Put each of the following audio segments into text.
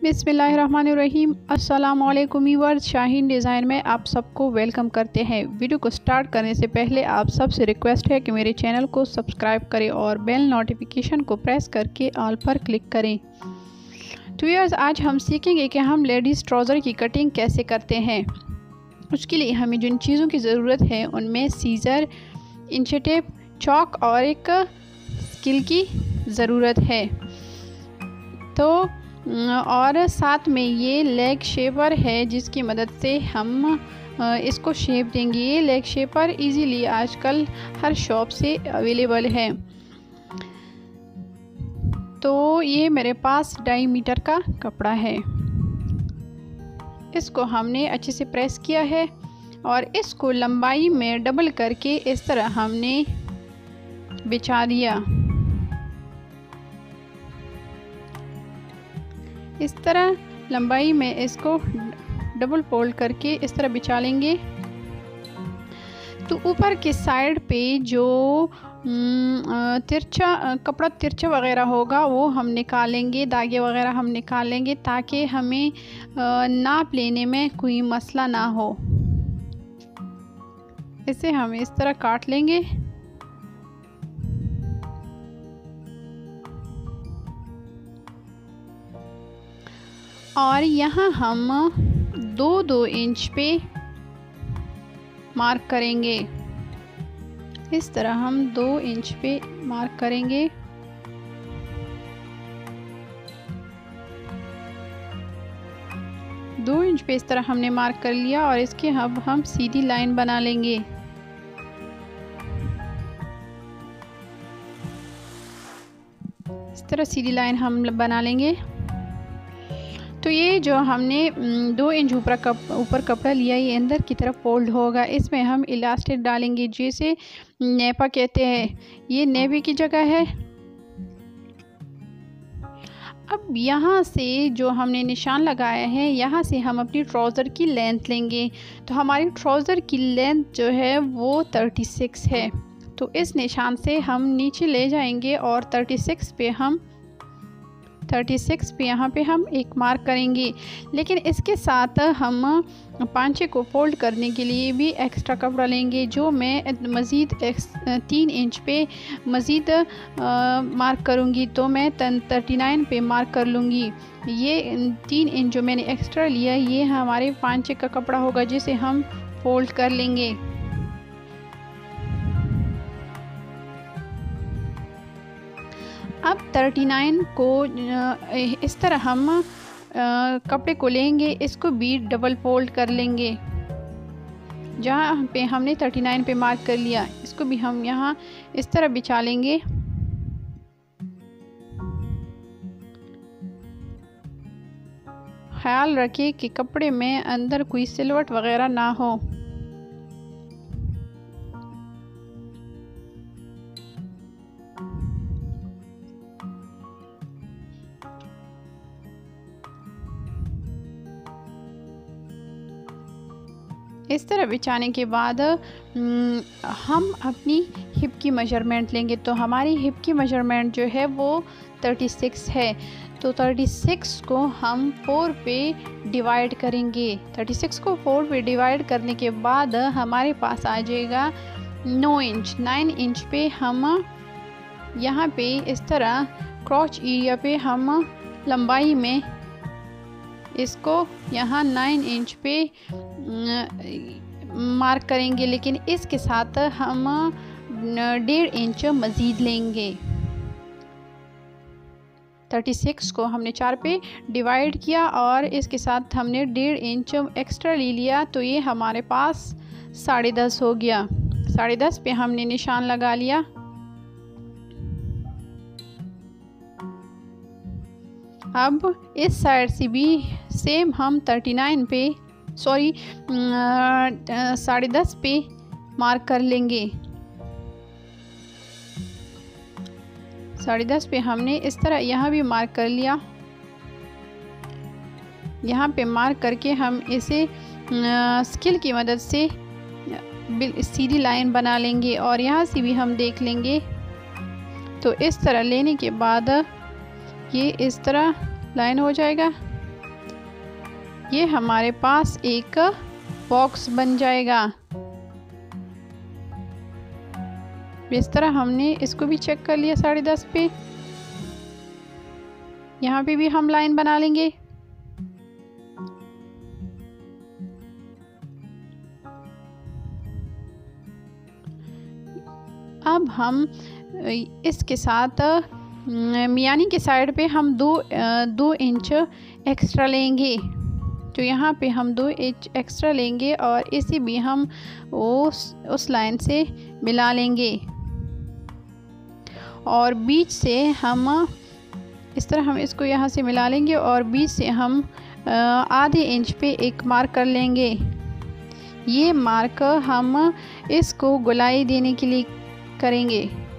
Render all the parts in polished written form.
बिस्मिल्लाहिर्रहमानिर्रहीम। अस्सलामुअलैकुम viewers, Shaheen design में आप सबको वेलकम करते हैं। वीडियो को स्टार्ट करने से पहले आप सबसे रिक्वेस्ट है कि मेरे चैनल को सब्सक्राइब करें और बेल नोटिफिकेशन को प्रेस करके ऑल पर क्लिक करें। तो व्यूअर्स, आज हम सीखेंगे कि हम लेडीज़ ट्राउज़र की कटिंग कैसे करते हैं। उसके लिए हमें जिन चीज़ों की ज़रूरत है उनमें सीज़र, इंची टेप, चॉक और एक स्किल की ज़रूरत है। तो और साथ में ये लेग शेपर है जिसकी मदद से हम इसको शेप देंगे। ये लेग शेपर इजीली आजकल हर शॉप से अवेलेबल है। तो ये मेरे पास 2.5 मीटर का कपड़ा है। इसको हमने अच्छे से प्रेस किया है और इसको लंबाई में डबल करके इस तरह हमने बिछा दिया। इस तरह लंबाई में इसको डबल फोल्ड करके इस तरह बिछा लेंगे। तो ऊपर के साइड पे जो कपड़ा तिरछा वगैरह होगा वो हम निकालेंगे, दागे वगैरह हम निकालेंगे ताकि हमें नाप लेने में कोई मसला ना हो। इसे हम इस तरह काट लेंगे। और यहाँ हम 2-2 इंच पे मार्क करेंगे। इस तरह हम 2 इंच पे मार्क करेंगे। दो इंच पे इस तरह हमने मार्क कर लिया और इसके अब हम सीधी लाइन बना लेंगे। इस तरह सीधी लाइन हम बना लेंगे। तो ये जो हमने 2 इंच ऊपर कपड़ा लिया, ये अंदर की तरफ फोल्ड होगा। इसमें हम इलास्टिक डालेंगे जिसे नेपा कहते हैं। ये नेवी की जगह है। अब यहाँ से जो हमने निशान लगाया है, यहाँ से हम अपनी ट्राउज़र की लेंथ लेंगे। तो हमारी ट्राउज़र की लेंथ जो है वो 36 है। तो इस निशान से हम नीचे ले जाएंगे और 36 पे यहाँ पे हम एक मार्क करेंगे। लेकिन इसके साथ हम पांचे को फोल्ड करने के लिए भी एक्स्ट्रा कपड़ा लेंगे, जो मैं मज़ीद 3 इंच पे मज़ीद मार्क करूँगी। तो मैं 39 पे मार्क कर लूँगी। ये 3 इंच जो मैंने एक्स्ट्रा लिया, ये हमारे पांचे का कपड़ा होगा जिसे हम फोल्ड कर लेंगे। अब 39 को इस तरह हम कपड़े को लेंगे, इसको भी डबल फोल्ड कर लेंगे। जहाँ पे हमने 39 पे मार्क कर लिया, इसको भी हम यहाँ इस तरह बिछा लेंगे। ख्याल रखिए कि कपड़े में अंदर कोई सिलवट वगैरह ना हो। इस तरह बिछाने के बाद हम अपनी हिप की मेजरमेंट लेंगे। तो हमारी हिप की मेजरमेंट जो है वो 36 है। तो 36 को हम 4 पे डिवाइड करेंगे। 36 को 4 पे डिवाइड करने के बाद हमारे पास आ जाएगा 9 इंच। 9 इंच पे हम यहाँ पे इस तरह क्रॉच एरिया पे हम लंबाई में इसको यहाँ 9 इंच पे मार्क करेंगे। लेकिन इसके साथ हम 1.5 इंच मज़ीद लेंगे। 36 को हमने 4 पे डिवाइड किया और इसके साथ हमने 1.5 इंच एक्स्ट्रा ले लिया। तो ये हमारे पास 10.5 हो गया। 10.5 पे हमने निशान लगा लिया। अब इस साइड से भी सेम हम 39 पे 10.5 पे मार्क कर लेंगे। 10.5 पे हमने इस तरह यहाँ भी मार्क कर लिया। यहाँ पे मार्क करके हम इसे स्केल की मदद से सीधी लाइन बना लेंगे और यहाँ से भी हम देख लेंगे। तो इस तरह लेने के बाद ये इस तरह लाइन हो जाएगा। ये हमारे पास एक बॉक्स बन जाएगा। इस तरह हमने इसको भी चेक कर लिया 10.5 पे। यहाँ पे भी हम लाइन बना लेंगे। अब हम इसके साथ मियानी के साइड पे हम 2 इंच एक्स्ट्रा लेंगे। तो यहाँ पे हम 2 इंच एक्स्ट्रा लेंगे और इसी भी हम उस लाइन से मिला लेंगे और बीच से हम इस तरह हम इसको यहाँ से मिला लेंगे और बीच से हम आधे इंच पे एक मार्क कर लेंगे। ये मार्क हम इसको गोलाई देने के लिए करेंगे।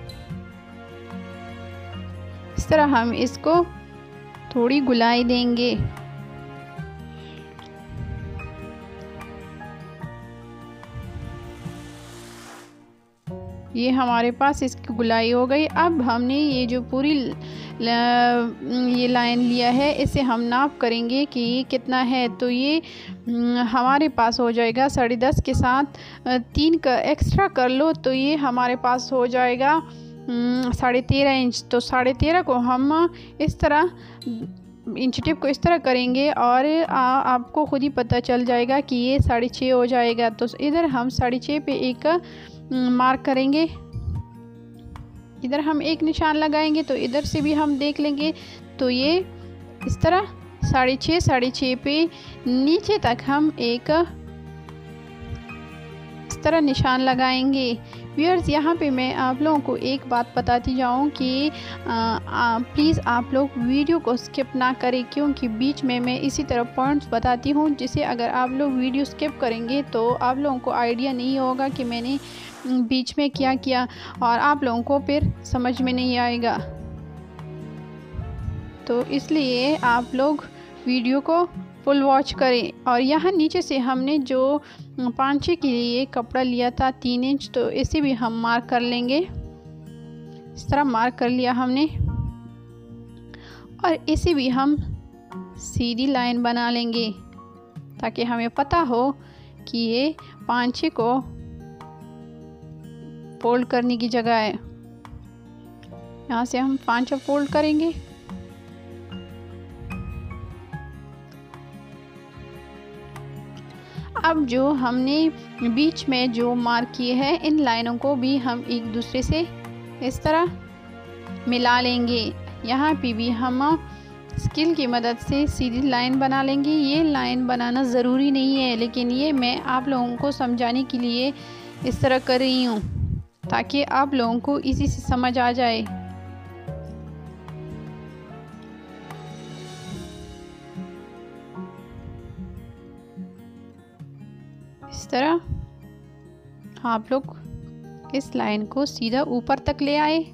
इस तरह हम इसको थोड़ी गोलाई देंगे। ये हमारे पास इसकी गोलाई हो गई। अब हमने ये जो पूरी ये लाइन लिया है इसे हम नाप करेंगे कि ये कितना है। तो ये हमारे पास हो जाएगा 10.5 के साथ 3 का एक्स्ट्रा कर लो तो ये हमारे पास हो जाएगा 13.5 इंच। तो 13.5 को हम इस तरह इंच टिप को इस तरह करेंगे और आपको खुद ही पता चल जाएगा कि ये 6.5 हो जाएगा। तो इधर हम 6.5 पे एक मार्क करेंगे। इधर हम एक निशान लगाएंगे तो इधर से भी हम देख लेंगे। तो ये इस तरह 6.5 पे नीचे तक हम एक इस तरह निशान लगाएंगे। व्यूअर्स, यहाँ पे मैं आप लोगों को एक बात बताती जाऊँ कि प्लीज़ आप लोग वीडियो को स्किप ना करें, क्योंकि बीच में मैं इसी तरह पॉइंट्स बताती हूँ जिसे अगर आप लोग वीडियो स्किप करेंगे तो आप लोगों को आइडिया नहीं होगा कि मैंने बीच में क्या किया और आप लोगों को फिर समझ में नहीं आएगा। तो इसलिए आप लोग वीडियो को फुल वॉच करें। और यहाँ नीचे से हमने जो पांचे के लिए कपड़ा लिया था 3 इंच, तो इसे भी हम मार्क कर लेंगे। इस तरह मार्क कर लिया हमने और इसे भी हम सीधी लाइन बना लेंगे ताकि हमें पता हो कि ये पांचे को फोल्ड करने की जगह है। यहाँ से हम पांचा फोल्ड करेंगे। अब जो हमने बीच में जो मार्क किए हैं इन लाइनों को भी हम एक दूसरे से इस तरह मिला लेंगे। यहाँ पे भी हम स्केल की मदद से सीधी लाइन बना लेंगे। ये लाइन बनाना ज़रूरी नहीं है, लेकिन ये मैं आप लोगों को समझाने के लिए इस तरह कर रही हूँ ताकि आप लोगों को इसी से समझ आ जाए। इस तरह आप लोग इस लाइन को सीधा ऊपर तक ले आए।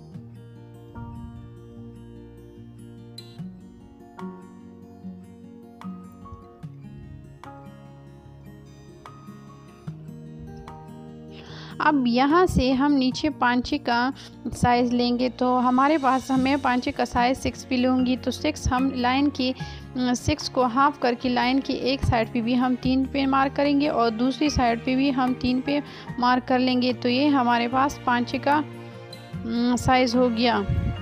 अब यहाँ से हम नीचे पांचे का साइज़ लेंगे। तो हमारे पास हमें पांचे का साइज़ 6 भी लूँगी। तो 6 हम लाइन की 6 को हाफ करके लाइन की एक साइड पे भी हम 3 पे मार्क करेंगे और दूसरी साइड पे भी हम 3 पे मार्क कर लेंगे। तो ये हमारे पास पांचे का साइज़ हो गया।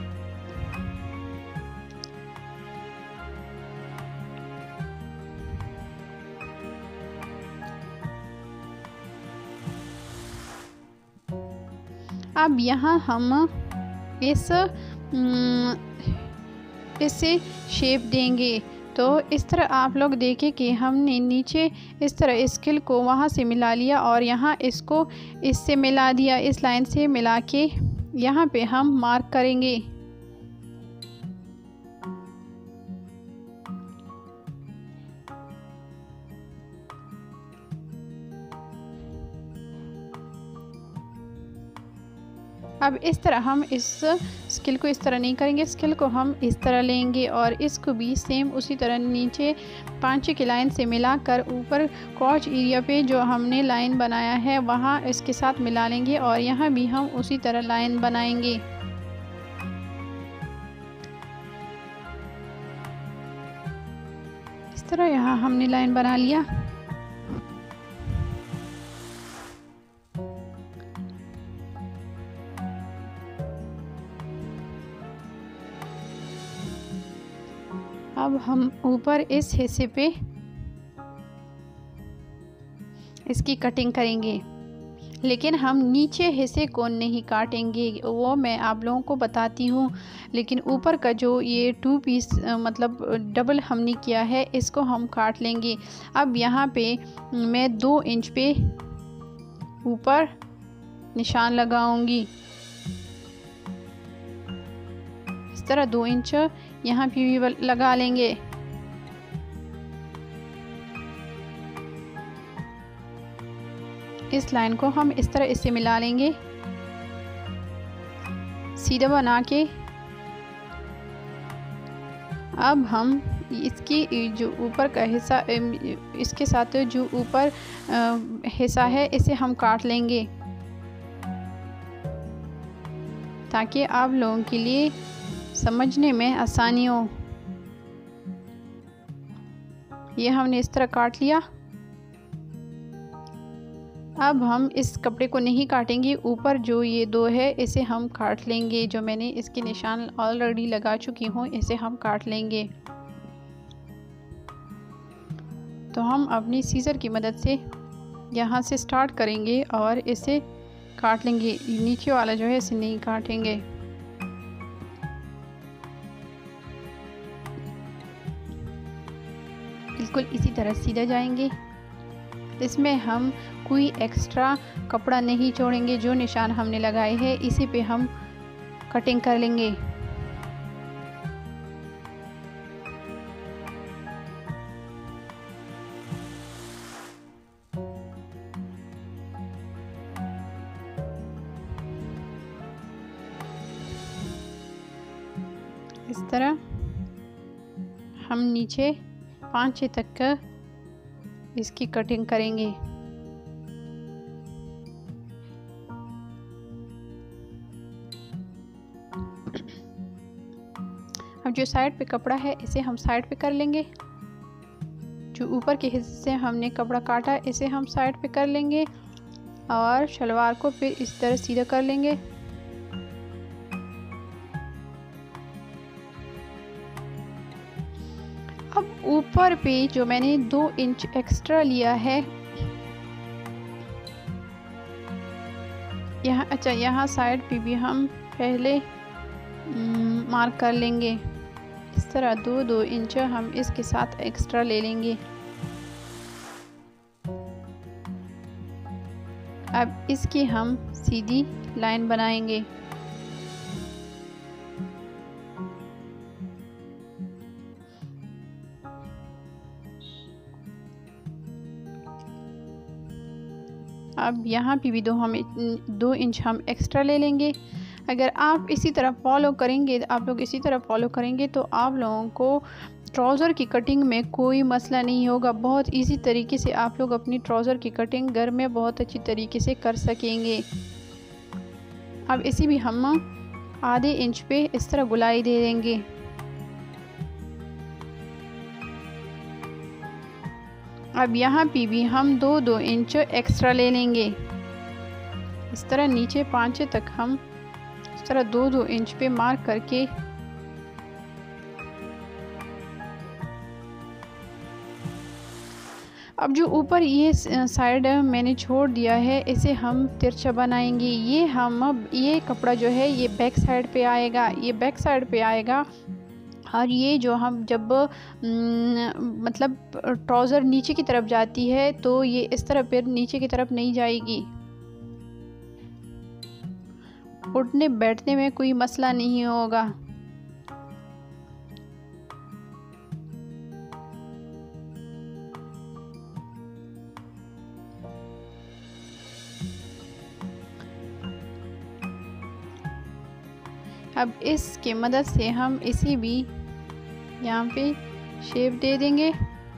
अब यहाँ हम इसे शेप देंगे। तो इस तरह आप लोग देखें कि हमने नीचे इस तरह स्केल को वहाँ से मिला लिया और यहाँ इसको इससे मिला दिया। इस लाइन से मिला के यहाँ पे हम मार्क करेंगे। अब इस तरह हम इस स्केल को इस तरह नहीं करेंगे, स्केल को हम इस तरह लेंगे और इसको भी सेम उसी तरह नीचे पांचे की लाइन से मिलाकर ऊपर क्रॉच एरिया पे जो हमने लाइन बनाया है वहाँ इसके साथ मिला लेंगे और यहाँ भी हम उसी तरह लाइन बनाएंगे। इस इस तरह यहाँ हमने लाइन बना लिया। अब हम ऊपर इस हिस्से पे इसकी कटिंग करेंगे, लेकिन हम नीचे हिस्से को नहीं काटेंगे, वो मैं आप लोगों को बताती हूँ। लेकिन ऊपर का जो ये 2 पीस मतलब डबल हमने किया है, इसको हम काट लेंगे। अब यहाँ पे मैं 2 इंच पे ऊपर निशान लगाऊंगी। इस तरह 2 इंच यहाँ पे भी लगा लेंगे। इस लाइन को हम इस तरह इससे मिला लेंगे, सीधा बना के। अब हम इसकी जो ऊपर का हिस्सा, इसके साथ जो ऊपर हिस्सा है, इसे हम काट लेंगे ताकि आप लोगों के लिए समझने में आसानी हो। ये हमने इस तरह काट लिया। अब हम इस कपड़े को नहीं काटेंगे, ऊपर जो ये 2 है इसे हम काट लेंगे। जो मैंने इसके निशान ऑलरेडी लगा चुकी हूँ, इसे हम काट लेंगे। तो हम अपनी सीजर की मदद से यहाँ से स्टार्ट करेंगे और इसे काट लेंगे। नीचे वाला जो है इसे नहीं काटेंगे। बिल्कुल इसी तरह सीधा जाएंगे। इसमें हम कोई एक्स्ट्रा कपड़ा नहीं छोड़ेंगे। जो निशान हमने लगाए हैं इसी पे हम कटिंग कर लेंगे। इस तरह हम नीचे 5-6 तक का इसकी कटिंग करेंगे। अब जो साइड पे कपड़ा है इसे हम साइड पे कर लेंगे। जो ऊपर के हिस्से से हमने कपड़ा काटा इसे हम साइड पे कर लेंगे और शलवार को फिर इस तरह सीधा कर लेंगे। अब ऊपर पे जो मैंने 2 इंच एक्स्ट्रा लिया है, यहाँ यहाँ साइड पे भी हम पहले मार्क कर लेंगे। इस तरह 2-2 इंच हम इसके साथ एक्स्ट्रा ले लेंगे। अब इसकी हम सीधी लाइन बनाएंगे। अब यहाँ पे भी 2 इंच हम एक्स्ट्रा ले लेंगे। अगर आप इसी तरह फॉलो करेंगे, आप लोग इसी तरह फॉलो करेंगे तो आप लोगों को ट्राउज़र की कटिंग में कोई मसला नहीं होगा। बहुत इजी तरीके से आप लोग अपनी ट्राउज़र की कटिंग घर में बहुत अच्छी तरीके से कर सकेंगे। अब इसी भी हम आधे इंच पे इस तरह गुलाई दे देंगे। अब यहाँ पे भी हम 2-2 इंच एक्स्ट्रा ले लेंगे। इस तरह नीचे 5 तक हम इस तरह 2-2 इंच पे मार्क करके अब जो ऊपर ये साइड मैंने छोड़ दिया है इसे हम तिरछा बनाएंगे। ये कपड़ा जो है ये बैक साइड पे आएगा, ये बैक साइड पे आएगा। और ये जो हम जब मतलब ट्राउज़र नीचे की तरफ जाती है तो ये इस तरह फिर नीचे की तरफ नहीं जाएगी। उठने बैठने में कोई मसला नहीं होगा। अब इसके मदद से हम इसी भी यहाँ पे शेप दे देंगे।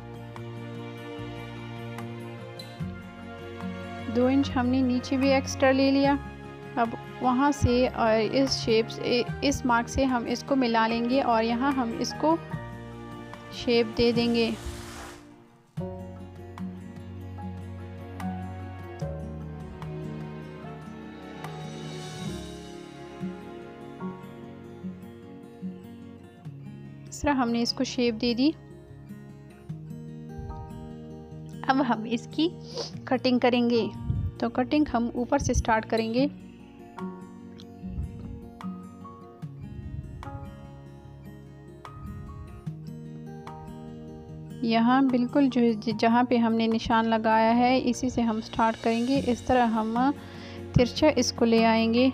2 इंच हमने नीचे भी एक्स्ट्रा ले लिया। अब वहाँ से और इस शेप से, इस मार्क से हम इसको मिला लेंगे और यहाँ हम इसको शेप दे देंगे। इस तरह हमने इसको शेप दे दी। अब हम इसकी कटिंग करेंगे। तो कटिंग हम ऊपर से स्टार्ट करेंगे। यहाँ बिल्कुल जो जहाँ पे हमने निशान लगाया है इसी से हम स्टार्ट करेंगे। इस तरह हम तिरछा इसको ले आएंगे।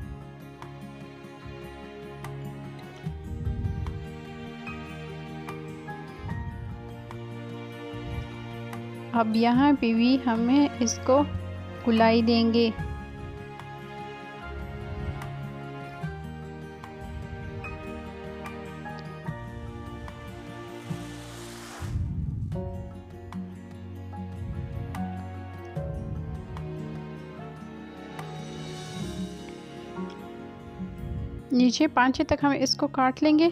अब यहाँ पे भी हमें इसको गुलाई देंगे। नीचे 5 तक हम इसको काट लेंगे।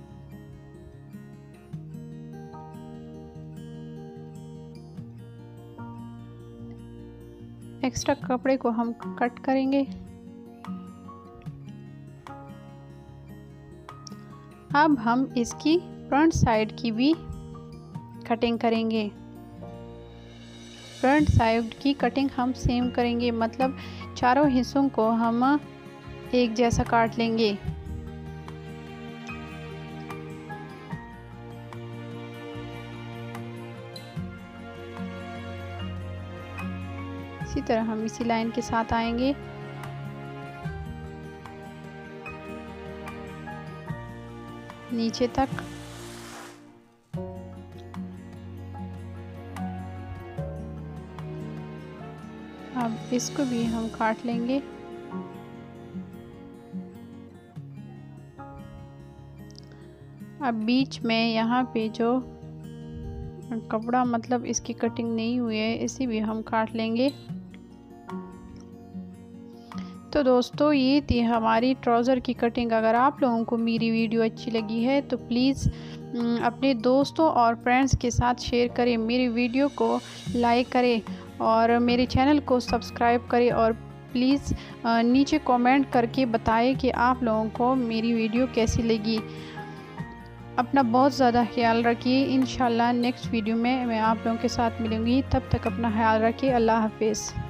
एक्स्ट्रा कपड़े को हम कट करेंगे। अब हम इसकी फ्रंट साइड की भी कटिंग करेंगे। फ्रंट साइड की कटिंग हम सेम करेंगे, मतलब चारों हिस्सों को हम एक जैसा काट लेंगे। इसी तरह हम इसी लाइन के साथ आएंगे। नीचे तक। अब इसको भी हम काट लेंगे। अब बीच में यहाँ पे जो कपड़ा मतलब इसकी कटिंग नहीं हुई है इसी भी हम काट लेंगे। तो दोस्तों ये थी हमारी ट्राउज़र की कटिंग। अगर आप लोगों को मेरी वीडियो अच्छी लगी है तो प्लीज़ अपने दोस्तों और फ्रेंड्स के साथ शेयर करें, मेरी वीडियो को लाइक करें और मेरे चैनल को सब्सक्राइब करें और प्लीज़ नीचे कमेंट करके बताएं कि आप लोगों को मेरी वीडियो कैसी लगी। अपना बहुत ज़्यादा ख्याल रखिए। इंशाल्लाह नेक्स्ट वीडियो में मैं आप लोगों के साथ मिलूँगी। तब तक अपना ख्याल रखिए। अल्लाह हाफिज़।